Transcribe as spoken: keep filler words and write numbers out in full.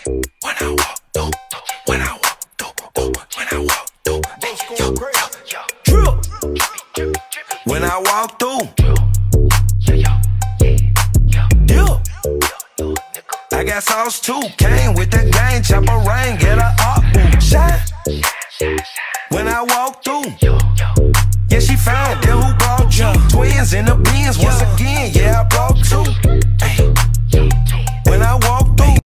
When I walk through, when I walk through, when I walk through, drip. When I walk through, yeah. I got sauce too, came with the gang, chop a rain, get a up, shine. When I walk through, yeah, she fine, then who brought you? Twins in the beans, once again, yeah, I brought